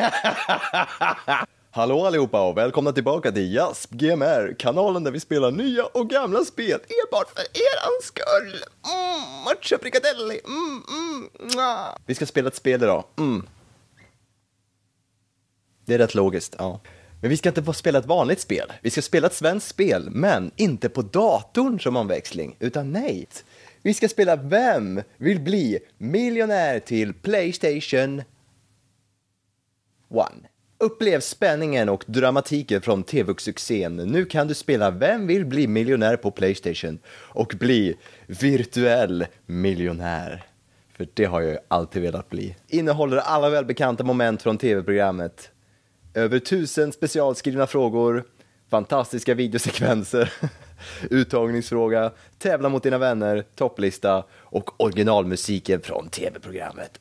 Hallå allihopa och välkomna tillbaka till Jasp GMR, kanalen där vi spelar nya och gamla spel enbart för eran skull. Matcha frikadelli. Vi ska spela ett spel idag. Det är rätt logiskt, ja. Men vi ska inte få spela ett vanligt spel. Vi ska spela ett svenskt spel, men inte på datorn som omväxling, utan nej. Vi ska spela Vem vill bli miljonär till PlayStation 1. Upplev spänningen och dramatiken från TV-succén. Nu kan du spela Vem vill bli miljonär på PlayStation och bli virtuell miljonär. För det har jag ju alltid velat bli. Innehåller alla välbekanta moment från TV-programmet. Över 1000 specialskrivna frågor, fantastiska videosekvenser, uttagningsfråga, tävla mot dina vänner, topplista och originalmusiken från TV-programmet.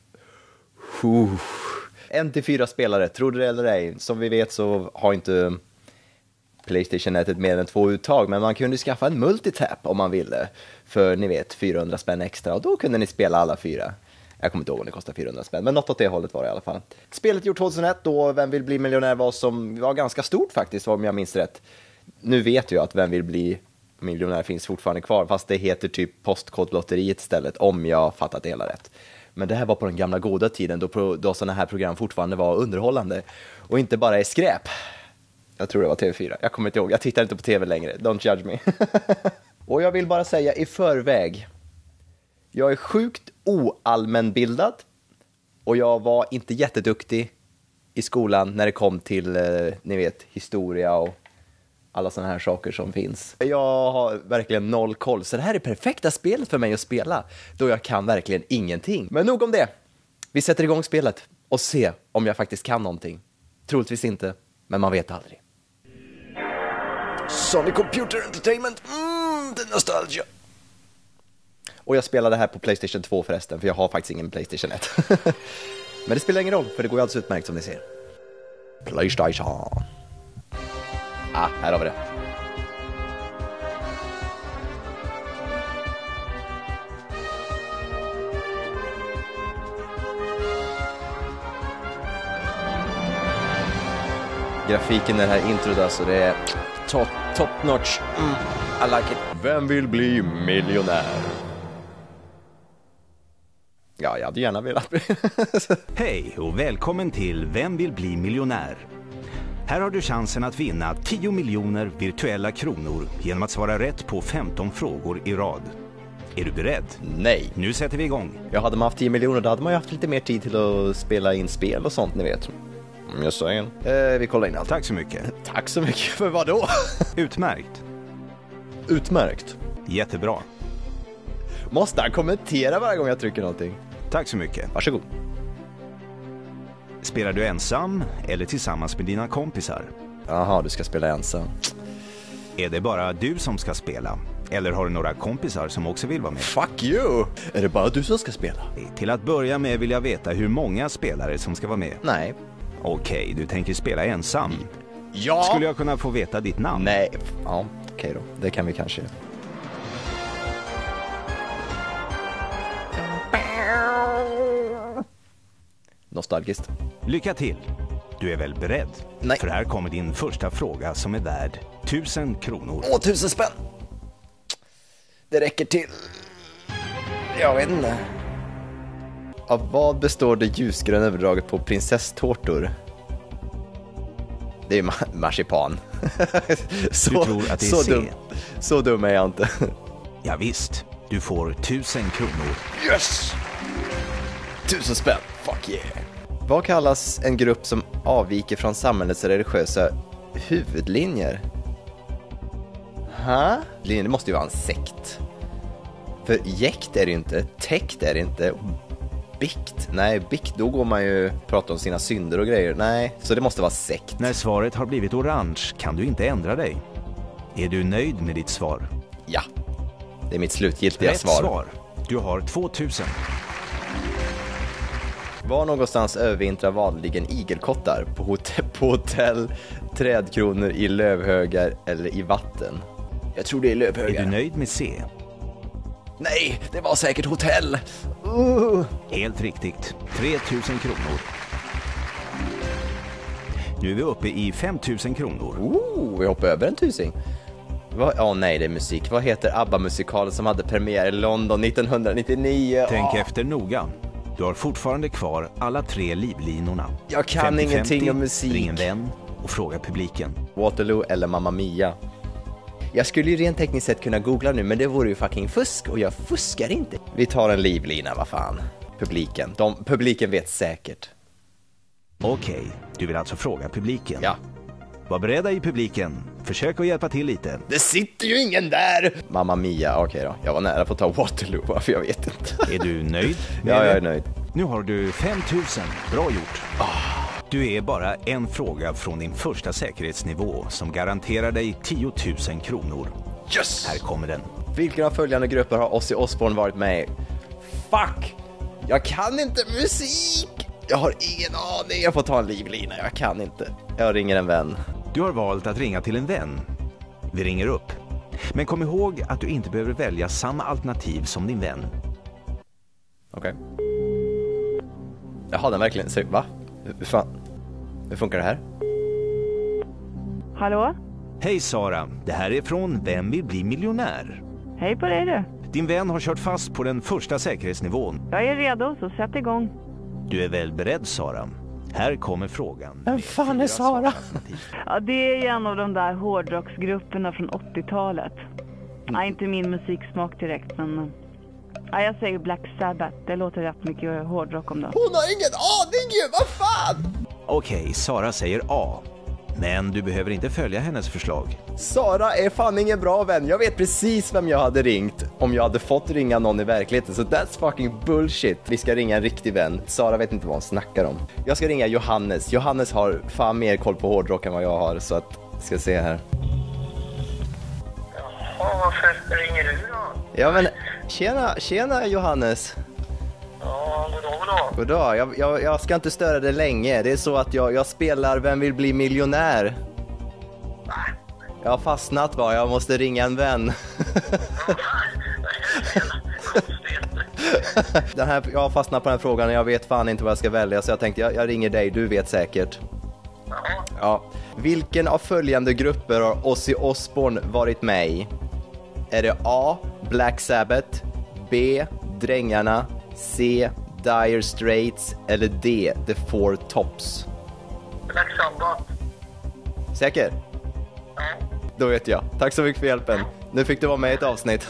1-4 spelare, tror du det eller ej. Som vi vet så har inte PlayStation-nätet mer än 2 uttag, men man kunde skaffa en multitap om man ville. För ni vet, 400 spänn extra, och då kunde ni spela alla 4. Jag kommer inte ihåg om det kostar 400 spänn, men något åt det hållet var det i alla fall. Spelet gjort 2001 då Vem vill bli miljonär var ganska stort faktiskt, om jag minns rätt. Nu vet jag att Vem vill bli miljonär finns fortfarande kvar, fast det heter typ Postkodlotteriet istället, om jag fattat det hela rätt. Men det här var på den gamla goda tiden då sådana här program fortfarande var underhållande och inte bara är skräp. Jag tror det var TV4, jag kommer inte ihåg, jag tittar inte på TV längre, don't judge me. Och jag vill bara säga i förväg, jag är sjukt oallmänbildad och jag var inte jätteduktig i skolan när det kom till, ni vet, historia och alla sådana här saker som finns. Jag har verkligen noll koll, så det här är perfekta spelet för mig att spela, då jag kan verkligen ingenting. Men nog om det. Vi sätter igång spelet och ser om jag faktiskt kan någonting. Troligtvis inte, men man vet aldrig. Sonic Computer Entertainment, det är nostalgia. Och jag spelar det här på PlayStation 2 förresten, för jag har faktiskt ingen PlayStation 1. Men det spelar ingen roll, för det går ju alldeles utmärkt som ni ser. PlayStation. Här har vi det. Grafiken i det här introt alltså, det är top notch. I like it. Vem vill bli miljonär? Ja, jag hade gärna velat bli. Hej och välkommen till Vem vill bli miljonär? Här har du chansen att vinna 10 miljoner virtuella kronor genom att svara rätt på 15 frågor i rad. Är du beredd? Nej. Nu sätter vi igång. Hade man haft 10 miljoner, då hade man ju haft lite mer tid till att spela in spel och sånt, ni vet. Jag sa igen. Vi kollar in allt. Tack så mycket. Tack så mycket, för vad då? Utmärkt. Utmärkt. Jättebra. Måste han kommentera varje gång jag trycker någonting? Tack så mycket. Varsågod. Spelar du ensam eller tillsammans med dina kompisar? Jaha, du ska spela ensam. Är det bara du som ska spela? Eller har du några kompisar som också vill vara med? Fuck you! Är det bara du som ska spela? Till att börja med vill jag veta hur många spelare som ska vara med. Nej. Okej, du tänker spela ensam. Ja! Skulle jag kunna få veta ditt namn? Nej. Ja, okej då. Det kan vi kanske. Nostalgiskt. Lycka till. Du är väl beredd? Nej. För här kommer din första fråga som är värd 1000 kronor. 1000 spänn! Det räcker till. Jag vet inte. Av vad består det ljusgröna överdraget på prinsesstårtor? Det är marsipan. Du tror att det är C? Så dum är jag inte. Ja, visst. Du får 1000 kronor. Yes! 1000 spänn. Fuck yeah. Vad kallas en grupp som avviker från samhällets religiösa huvudlinjer? Det måste ju vara en sekt. För jäkt är det ju inte, täckt är det inte, bikt. Nej, bikt, då går man ju prata om sina synder och grejer. Nej, så det måste vara sekt. När svaret har blivit orange kan du inte ändra dig. Är du nöjd med ditt svar? Ja, det är mitt slutgiltiga Rätt svar. Du har 2000. Var någonstans övervintrar vanligen igelkottar? På hotell, trädkronor, i lövhögar eller i vatten? Jag tror det är lövhögar. Är du nöjd med C? Nej, det var säkert hotell. Helt riktigt. 3000 kronor. Nu är vi uppe i 5 000 kronor. Vi hoppar över en tusing. Nej, det är musik. Vad heter ABBA-musikalen som hade premiär i London 1999? Tänk efter noga. Du har fortfarande kvar alla 3 livlinorna. Jag kan 50-50, ingenting om musik. Ring en vän och fråga publiken. Waterloo eller Mamma Mia. Jag skulle ju rent tekniskt sett kunna googla nu, men det vore ju fucking fusk och jag fuskar inte. Vi tar en livlina, vad fan. Publiken vet säkert. Okej, du vill alltså fråga publiken. Ja. Var beredda i publiken. Försök att hjälpa till lite. Det sitter ju ingen där! Mamma Mia, okej då. Jag var nära på att ta Waterloo, för jag vet inte. Är du nöjd? Ja, jag är nöjd. Nu har du 5 000. Bra gjort. Du är bara en fråga från din första säkerhetsnivå som garanterar dig 10 000 kronor. Yes! Här kommer den. Vilken av följande grupper har Ozzy Osbourne varit med i? Fuck! Jag kan inte musik! Jag har ingen aning. Jag får ta en livlina, jag kan inte. Jag ringer en vän. Du har valt att ringa till en vän. Vi ringer upp. Men kom ihåg att du inte behöver välja samma alternativ som din vän. Okej. Jaha, den verkligen. Va? Hur fan? Hur funkar det här? Hallå? Hej Sara, det här är från Vem vill bli miljonär? Hej på dig du. Din vän har kört fast på den första säkerhetsnivån. Jag är redo, så sätt igång. Du är väl beredd, Sara? Här kommer frågan. Vem fan är Sara? Ja, det är ju en av de där hårdrocksgrupperna från 80-talet. Nej, inte min musiksmak direkt, men... Ja, jag säger Black Sabbath. Det låter rätt mycket hårdrock om det. Hon har ingen aning ju, vad fan? Okej, Sara säger A. Men du behöver inte följa hennes förslag. Sara är fan ingen bra vän. Jag vet precis vem jag hade ringt om jag hade fått ringa någon i verkligheten. Så that's fucking bullshit. Vi ska ringa en riktig vän. Sara vet inte vad hon snackar om. Jag ska ringa Johannes. Johannes har fan mer koll på hårdrock än vad jag har. Så att, ska se här. Jaha, varför ringer du då? Ja men, tjena Johannes. Ja, goddag. Goddag, jag ska inte störa dig länge. Det är så att jag spelar Vem vill bli miljonär? Jag har fastnat va, jag måste ringa en vän. Jag har fastnat på den här frågan och jag vet fan inte vad jag ska välja. Så jag tänkte, jag ringer dig, du vet säkert. Ja. Vilken av följande grupper har Ozzy Osbourne varit med i? Är det A. Black Sabbath, B. Drängarna, C. Dire Straits eller D. The Four Tops? Black Sabbath. Säker? Ja. Då vet jag. Tack så mycket för hjälpen. Nu fick du vara med i ett avsnitt.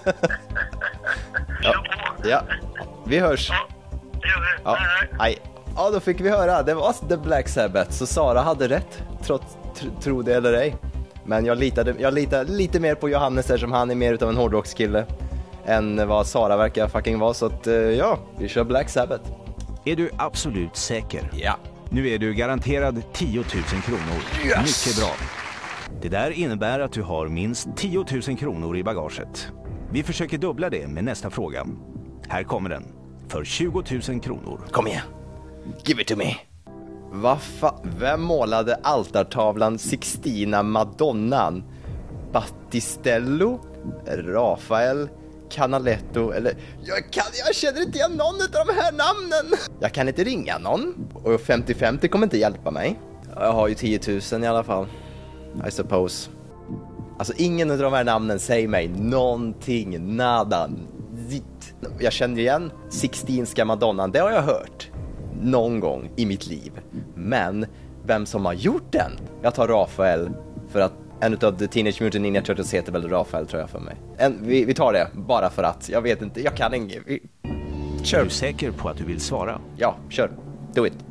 Ja, vi hörs. Ja, det gör vi. Ja, hej. Ja, då fick vi höra. Det var The Black Sabbath. Så Sara hade rätt, trots tro det eller ej. Men jag litar lite mer på Johannes eftersom han är mer utav en hårdrockskille än vad Sara verkar fucking vara. Så att, ja, vi kör Black Sabbath. Är du absolut säker? Ja. Nu är du garanterad 10 000 kronor. Yes! Mycket bra. Det där innebär att du har minst 10 000 kronor i bagaget. Vi försöker dubbla det med nästa fråga. Här kommer den. För 20 000 kronor. Kom igen. Give it to me. Vem målade altartavlan Sixtina Madonnan? Battistello? Rafael? Canaletto? Eller... Jag känner inte igen någon av de här namnen. Jag kan inte ringa någon. Och 50-50 kommer inte hjälpa mig. Jag har ju 10 000 i alla fall. I suppose. Alltså ingen av de här namnen säger mig någonting. Nada. Zit. Jag känner igen Sixtinska Madonnan. Det har jag hört någon gång i mitt liv. Men vem som har gjort den? Jag tar Rafael. För att en av The Teenage Mutant Ninja Turtles heter väl Rafael tror jag för mig. Vi tar det bara för att. Jag vet inte, jag kan inget. Kör. Är du säker på att du vill svara? Ja, kör. Do it.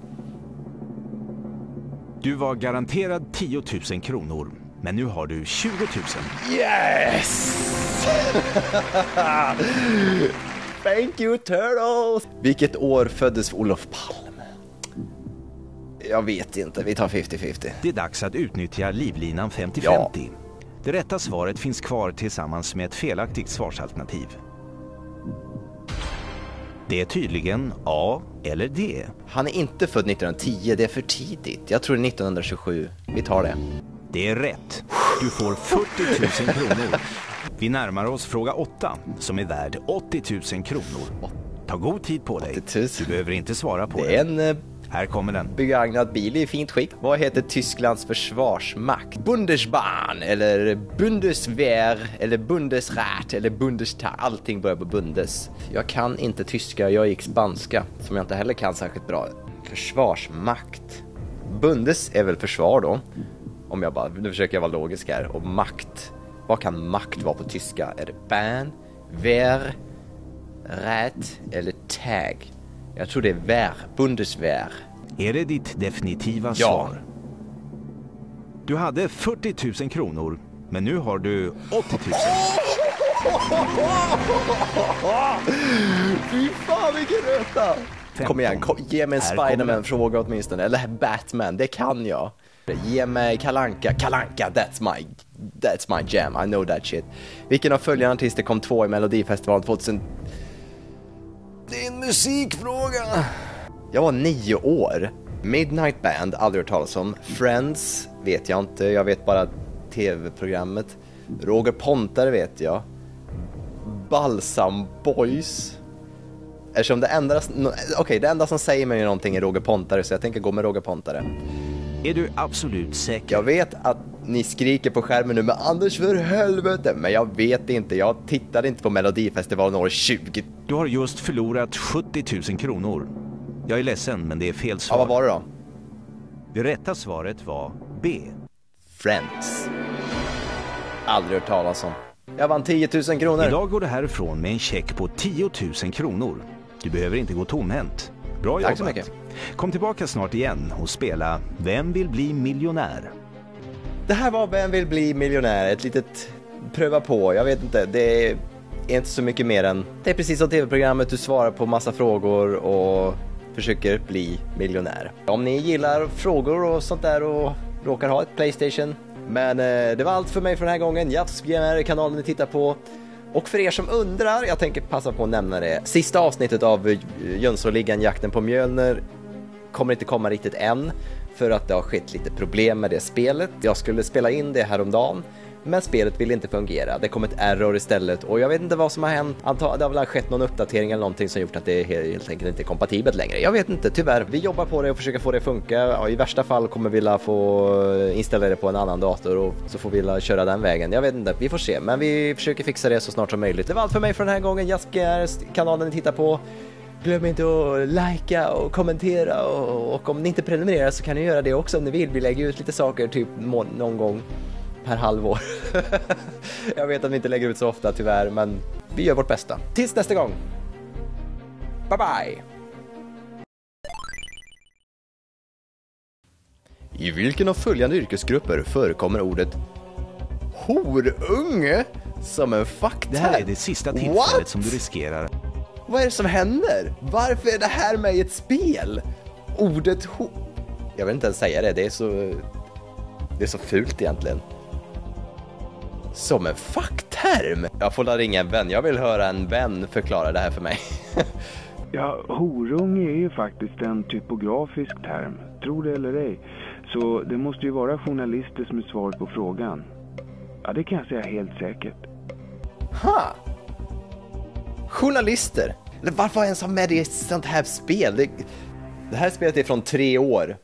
Du var garanterad 10 000 kronor. Men nu har du 20 000. Yes! Thank you, Turtles! Vilket år föddes Olof Palme? Jag vet inte, vi tar 50-50. Det är dags att utnyttja livlinan 50-50. Ja. Det rätta svaret finns kvar tillsammans med ett felaktigt svarsalternativ. Det är tydligen A eller D. Han är inte född 1910, det är för tidigt. Jag tror det är 1927. Vi tar det. Det är rätt. Du får 40 000 kronor. Vi närmar oss fråga 8 som är värd 80 000 kronor. Ta god tid på dig. 80 000. Du behöver inte svara på Det är en Här kommer den. Begagnad bil i fint skick. Vad heter Tysklands försvarsmakt? Bundesbahn eller Bundeswehr eller Bundesrat eller Bundestag. Allting börjar på Bundes. Jag kan inte tyska, jag gick spanska som jag inte heller kan särskilt bra. Försvarsmakt. Bundes är väl försvar då? Om jag bara, nu försöker jag vara logisk här. Och makt. Vad kan makt vara på tyska? Är det Bahn, Wehr, Rat eller Tag? Jag tror det är Wehr, Bundeswehr. Är det ditt definitiva Ja. svar? Du hade 40 000 kronor, men nu har du 80 000. Fy fan vilken röta! Kom igen, ge mig en Här kommer den. Spider-Man-fråga åtminstone. Eller Batman, det kan jag. Ge mig Kalanka, that's my jam, I know that shit. Vilken av följande artister kom 2 i Melodifestivalen 2000? Det är en musikfråga. Jag var 9 år. Midnight Band, aldrig hört talas om. Friends, vet jag inte. Jag vet bara tv-programmet. Roger Pontare vet jag. Balsam Boys. Eftersom det enda som säger mig någonting är Roger Pontare, så jag tänker gå med Roger Pontare. Är du absolut säker? Jag vet att ni skriker på skärmen nu, men Anders för helvete, men jag vet inte, jag tittade inte på Melodifestivalen år 20. Du har just förlorat 70 000 kronor. Jag är ledsen, men det är fel svar. Ja, vad var det då? Det rätta svaret var B. Friends. Aldrig hört talas om. Jag vann 10 000 kronor. Idag går du härifrån med en check på 10 000 kronor. Du behöver inte gå tomhänt. Bra jobbat. Tack så mycket. Kom tillbaka snart igen och spela Vem vill bli miljonär? Det här var Vem vill bli miljonär? Ett litet pröva på, jag vet inte. Det är inte så mycket mer än... Det är precis som tv-programmet, du svarar på massa frågor och försöker bli miljonär. Om ni gillar frågor och sånt där och råkar ha ett PlayStation. Men det var allt för mig för den här gången. Jazzgamer är kanalen ni tittar på. Och för er som undrar, jag tänker passa på att nämna det. Sista avsnittet av Jönssonligan, jakten på Mjölner, kommer inte komma riktigt än. För att det har skett lite problem med det spelet. Jag skulle spela in det häromdagen, men spelet vill inte fungera. Det kom ett error istället och jag vet inte vad som har hänt. Det har väl skett någon uppdatering eller någonting som gjort att det helt enkelt inte är kompatibelt längre. Jag vet inte, tyvärr. Vi jobbar på det och försöker få det att funka. Ja, i värsta fall kommer vi få installera det på en annan dator och så får vi köra den vägen. Jag vet inte, vi får se. Men vi försöker fixa det så snart som möjligt. Det var allt för mig för den här gången. Jazzgamer, kanalen ni tittar på. Glöm inte att likea och kommentera och om ni inte prenumererar så kan ni göra det också om ni vill. Vi lägger ut lite saker typ någon gång per halvår. Jag vet att vi inte lägger ut så ofta tyvärr, men vi gör vårt bästa. Tills nästa gång. Bye bye! I vilken av följande yrkesgrupper förekommer ordet horunge som en fakta? Det här är det sista tillfället som du riskerar. Vad är det som händer? Varför är det här med i ett spel? Ordet jag vill inte ens säga det, det är så fult egentligen. Som en fackterm. Jag får ringa en vän, jag vill höra en vän förklara det här för mig. Ja, horunge är ju faktiskt en typografisk term, tror det eller ej. Så det måste ju vara journalister som är svaret på frågan. Ja, det kan jag säga helt säkert. Ha! Journalister? Varför ens ha med det i ett sånt här spel? Det här spelet är från 3 år.